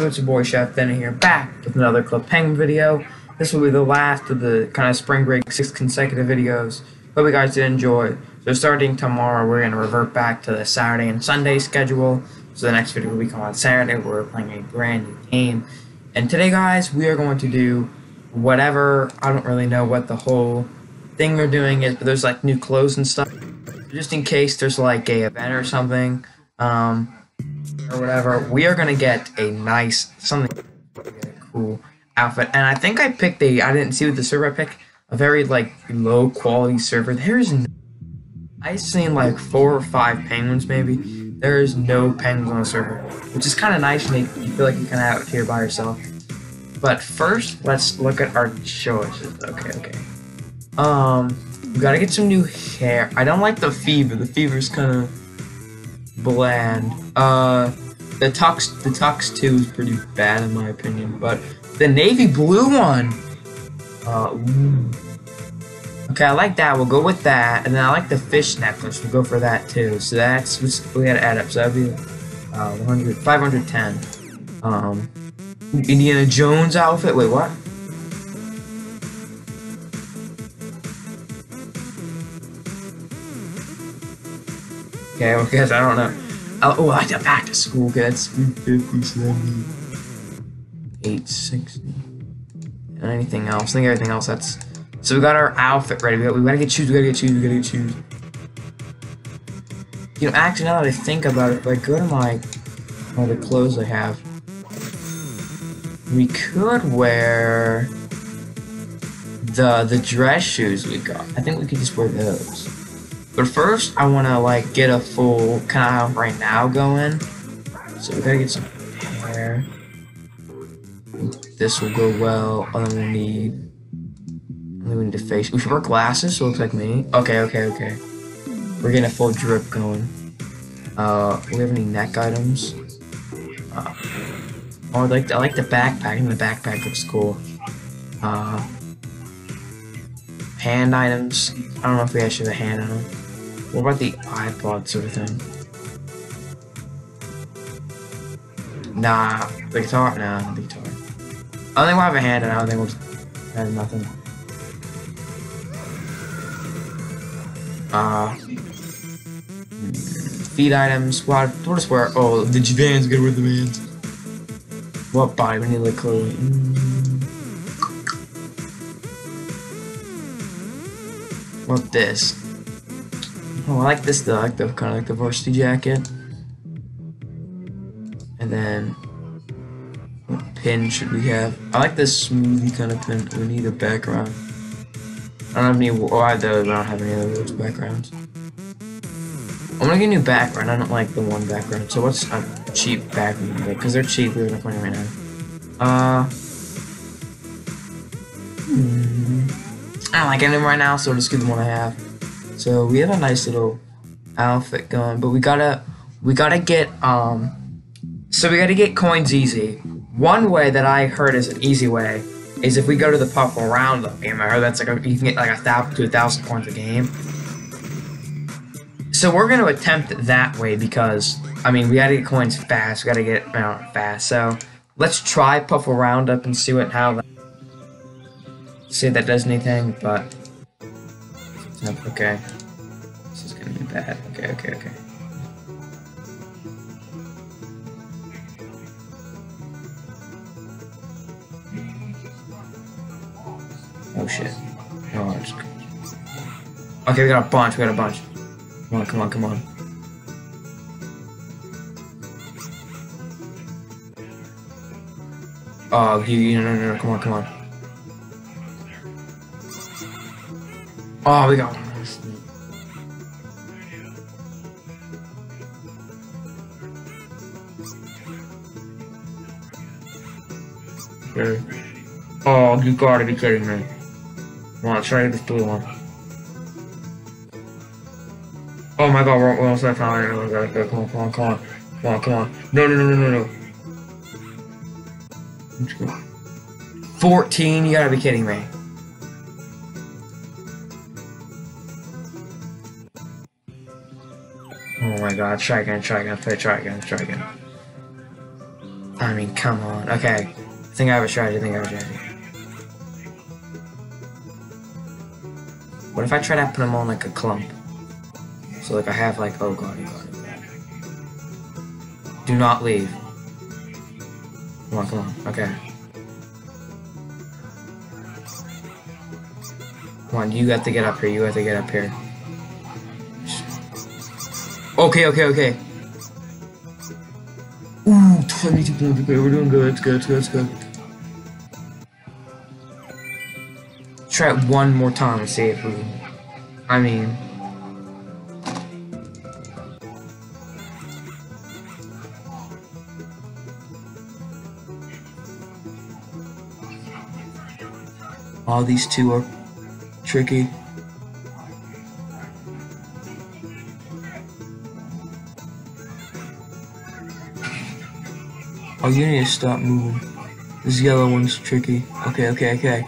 people, it's your boy Chef Denny here, back with another Club Penguin video. This will be the last of the kind of spring break 6 consecutive videos. Hope you guys did enjoy. So starting tomorrow, we're going to revert back to the Saturday and Sunday schedule. So the next video will be on Saturday, where we're playing a brand new game. And today, guys, we are going to do whatever, I don't really know what the whole thing we're doing is, but there's like new clothes and stuff. Just in case there's like a event or something, or whatever, we are gonna get a nice, something cool outfit. And I think I picked I didn't see what the server I picked, a very like low quality server. I've seen like 4 or 5 penguins maybe. There is no penguins on the server, which is kind of nice to make you feel like you're kind of out here by yourself. But first, let's look at our choices. Okay. We gotta get some new hair. I don't like the fever. The fever's kind of bland. The tux 2 is pretty bad in my opinion, but the navy blue one, okay, I like that. We'll go with that, and then I like the fish necklace. We'll go for that too. So that's we gotta add up. So that'd be 510. Indiana Jones outfit. Wait, what? Okay, well, guys, I don't know. Oh, I got back to school. Okay, that's 350, 70, 860. And anything else? I think everything else. That's so we got our outfit ready. We gotta get shoes. We gotta get shoes. We gotta get shoes. You know, actually, now that I think about it, if I go to all the clothes I have, we could wear the dress shoes we got. I think we could just wear those. But first, I want to like get a full kind of right now going. So we gotta get some hair. This will go well. And then we need a face. We should wear glasses so it looks like me. Okay. We're getting a full drip going. We have any neck items? I like the backpack. I think the backpack looks cool. Hand items. I don't know if we actually have a hand item. What about the iPod sort of thing? Nah, the guitar. Nah, not the guitar. I don't think we'll have a hand item. I don't think we'll just have nothing. Feet items. We'll just wear. Oh, the Vans. Good with the Vans. What body? We need like clothing. What this? Oh, I like this though. I like the kind of like the varsity jacket. And then what pin should we have? I like this smoothie kind of pin. We need a background. I don't have any. Oh, I don't have any of those backgrounds. I'm gonna get a new background. I don't like the one background. So what's a cheap background? Because they're cheap. We're not playing right now. I don't like any of them right now, so I'll just give them what I have. So we have a nice little outfit going, but we gotta get so we gotta get coins easy. One way that I heard is an easy way is if we go to the Puffle Roundup game. I heard that's like you can get like 1,000 to 1,000 coins a game. So we're gonna attempt it that way because I mean we gotta get coins fast. We gotta get fast. So let's try Puffle Roundup and see see if that does anything, but okay. This is gonna be bad. Okay. Oh shit. Oh, okay, we got a bunch. Come on. Oh, no, come on. Oh, we got one. Okay. Oh, you gotta be kidding me. Come on, try this blue one. Oh my god, we're almost at time. Come on. No. Let's go. 14, you gotta be kidding me. Oh my god, try again. I mean, come on. Okay. I think I have a strategy. What if I try to put them on like a clump? So like I have like, oh god. Do not leave. Come on. Okay. Come on, you got to get up here. Okay. Ooh, 22 points. Okay, we're doing good. It's good. Try it one more time and see if we... I mean... All these two are tricky. Oh, you need to stop moving. This yellow one's tricky. Okay.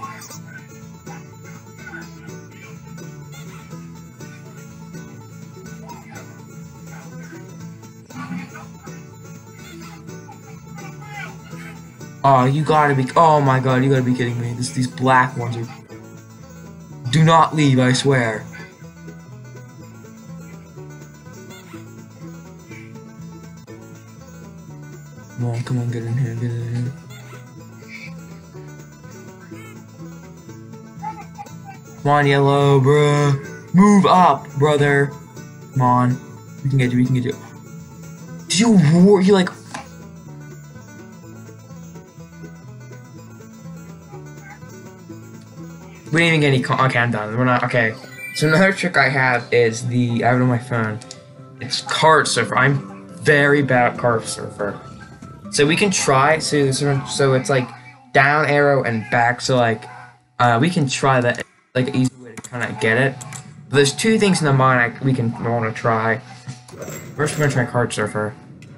Oh, you gotta be. Oh my god, you gotta be kidding me. These black ones are. Do not leave, I swear. Come on, get in here. Come on, yellow, bruh. Move up, brother. Come on. We can get you. Did you roar? You like... We didn't even get any... Okay, I'm done. We're not... Okay. So another trick I have is the... I have it on my phone. It's Cart Surfer. I'm very bad at Cart Surfer. So we can try... So it's like down arrow and back. So like... we can try that. Like an easy way to kind of get it. But there's two things in the mind we want to try. First, we're gonna try Cart Surfer.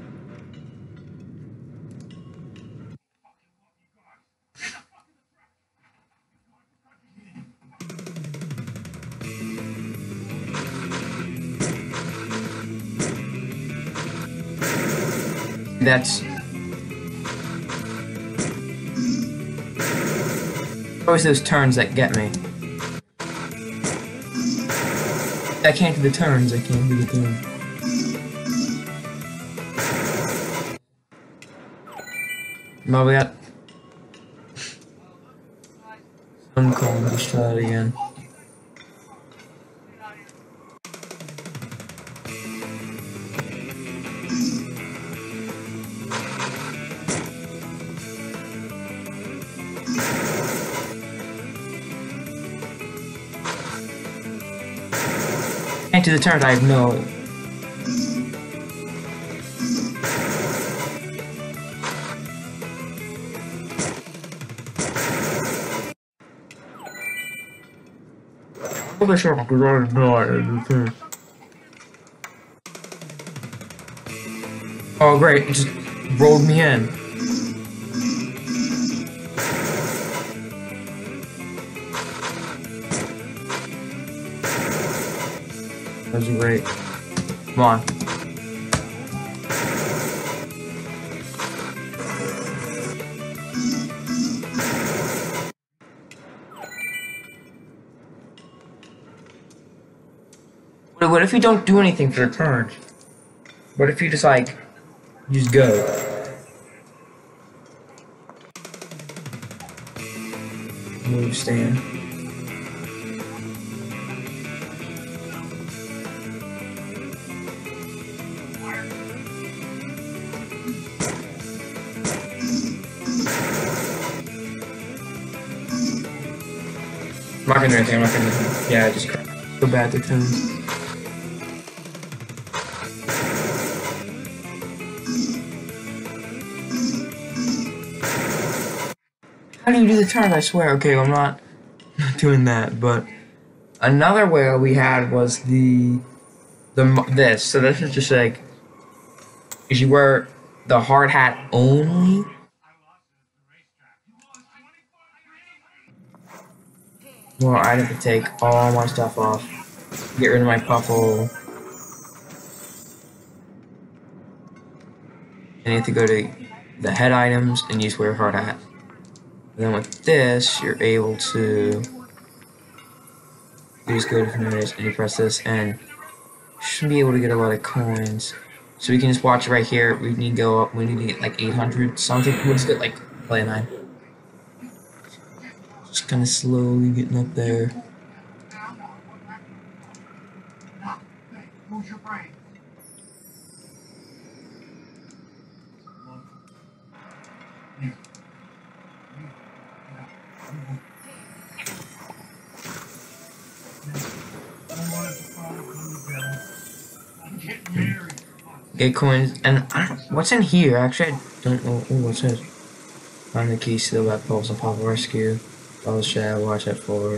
That's always those turns that get me. I can't do the turns. Well, we got some cone. Let's try it again. Can't do the turns. I have no. Oh great, it just rolled me in. That was great. Come on. What if you don't do anything for the turns? What if you just like, just go? Move, stand. I'm not gonna do anything, yeah, just go back to turns. How do you do the turns? I swear. Okay, well, I'm not doing that. But another way we had was this. So this is just like, if you wear the hard hat only. Well, I'd have to take all my stuff off, get rid of my puffle, and I have to go to the head items, and use wear hard hat. And then with this, you're able to use go different areas, and you press this, and you should be able to get a lot of coins. So we can just watch right here. We need to go up. We need to get like 800 something. We'll just get like play 9. Just kind of slowly getting up there. Get coins, and I don't, what's in here? Actually, I don't know. Oh, what's this? Find the keys to the web pulse and pop rescue. Follow shadow, watch out for.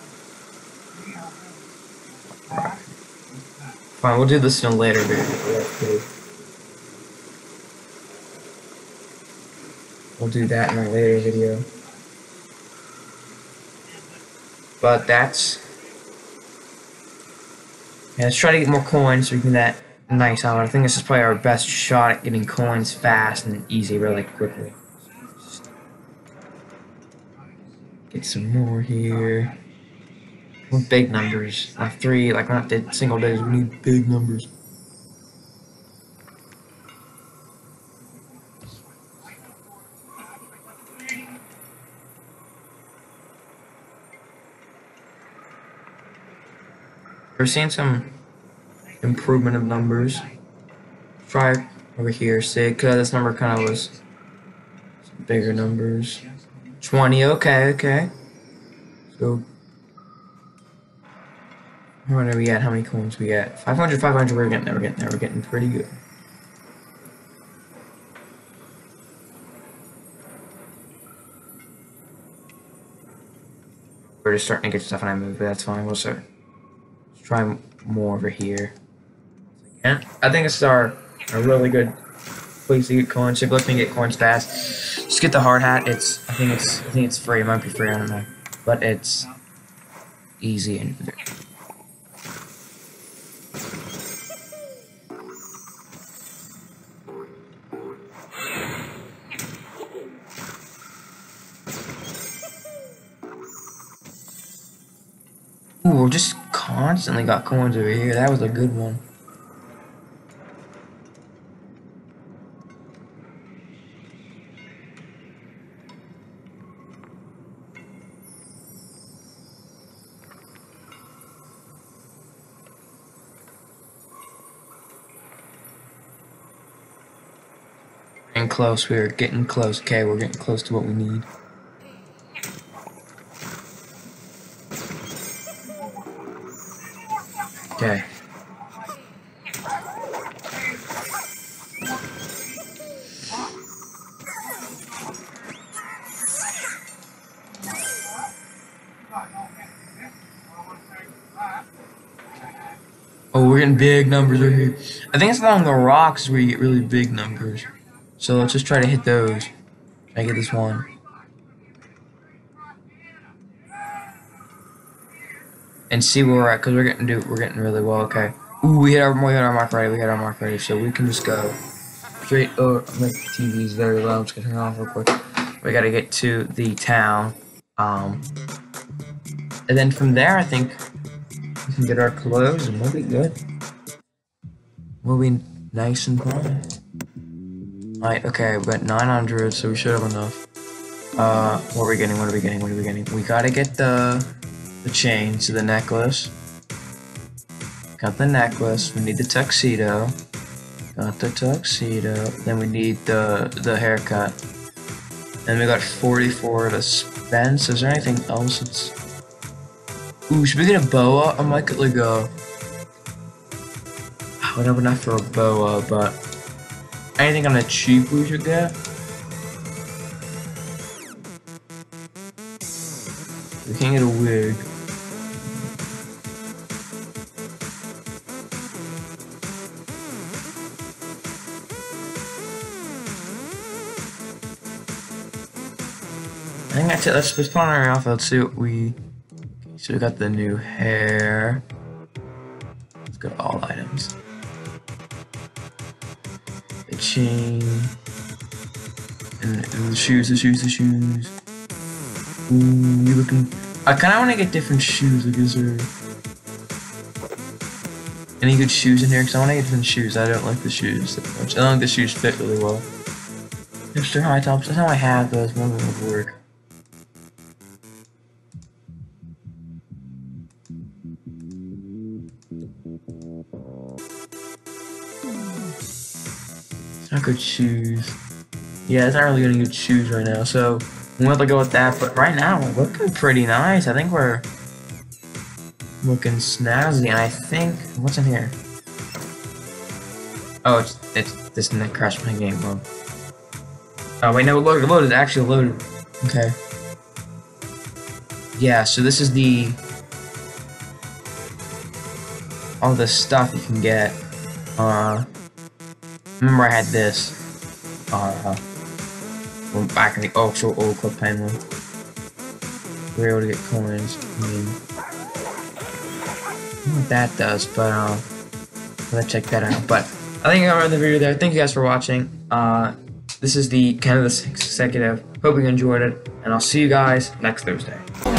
Right. Fine, we'll do this in a later video. We'll do that in a later video. But that's. Yeah, let's try to get more coins so we can get that nice out. I think this is probably our best shot at getting coins fast and easy, really quickly. Get some more here. With big numbers. Like 3, like we're not did single digits, we need big numbers. We're seeing some improvement of numbers. Try over here, see, because this number kind of was some bigger numbers. 20, okay. So, what are we at? How many coins we get? 500, we're getting there, we're getting pretty good. We're just starting to get stuff and I move, but that's fine, we'll start. Let's try more over here. And I think it's a really good place to get coins. So if you're looking to get coins fast, just get the hard hat. I think it's free. It might be free, I don't know, but it's easy and. Ooh, we just constantly got coins over here. That was a good one. Getting close. We're getting close. Okay, we're getting close to what we need. Okay. Oh, we're getting big numbers over here. I think it's along the rocks where you get really big numbers. So let's just try to hit those. Try to get this one. And see where we're at, because we're getting really well. Okay. Ooh, we hit our mark already. So we can just go straight. Oh, my TV's very low. I'm just gonna turn it off real quick. We gotta get to the town. And then from there, I think we can get our clothes, and we'll be good. We'll be nice and fine. Alright, okay, we got 900, so we should have enough. What are we getting? We gotta get the chain to the necklace. Got the necklace. We need the tuxedo. Got the tuxedo. Then we need the haircut. And we got 44 to spend. So is there anything else that's... Ooh, should we get a boa? I might get like a... I don't have enough for a boa, but... Anything on the cheap we should get? We can't get a wig. I think that's it. Let's put on our outfit. Let's see what we... So we got the new hair. Let's go to all items. The chain. And the shoes. Ooh, you looking... I kinda wanna get different shoes, like is there... any good shoes in here? Because I wanna get different shoes. I don't like the shoes that much. I don't think the shoes fit really well. Hipster high tops, that's how I have those, one of them would work. Not good shoes. Yeah, it's not really any good shoes right now, so I'm gonna have to go with that. But right now, we're looking pretty nice. I think we're looking snazzy, and I think what's in here? Oh, it's this didn't crash my game, bro. Oh wait, no, loaded. It actually loaded. Okay. Yeah, so this is all the stuff you can get. Remember I had this. Back in the actual old Club Penguin. We were able to get coins. I mean, I don't know what that does, but let's check that out. But I think I'm end the video there. Thank you guys for watching. This is the Canada 6 Consecutive. Hope you enjoyed it, and I'll see you guys next Thursday.